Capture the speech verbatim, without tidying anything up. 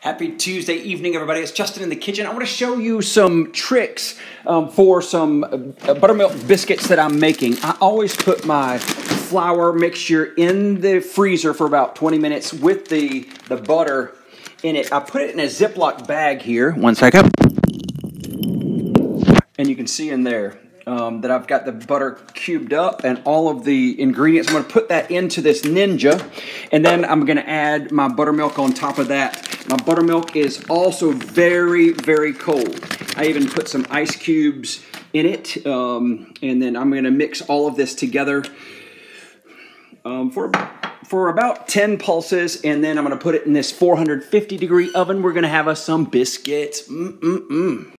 Happy Tuesday evening, everybody. It's Justin in the kitchen. I want to show you some tricks um, for some uh, buttermilk biscuits that I'm making. I always put my flour mixture in the freezer for about twenty minutes with the, the butter in it. I put it in a Ziploc bag here. One second. And you can see in there um, that I've got the butter cubed up and all of the ingredients. I'm going to put that into this Ninja, and then I'm going to add my buttermilk on top of that. My buttermilk is also very, very cold. I even put some ice cubes in it, um, and then I'm going to mix all of this together um, for, for about ten pulses, and then I'm going to put it in this four hundred fifty degree oven. We're going to have us some biscuits. Mm-mm-mm.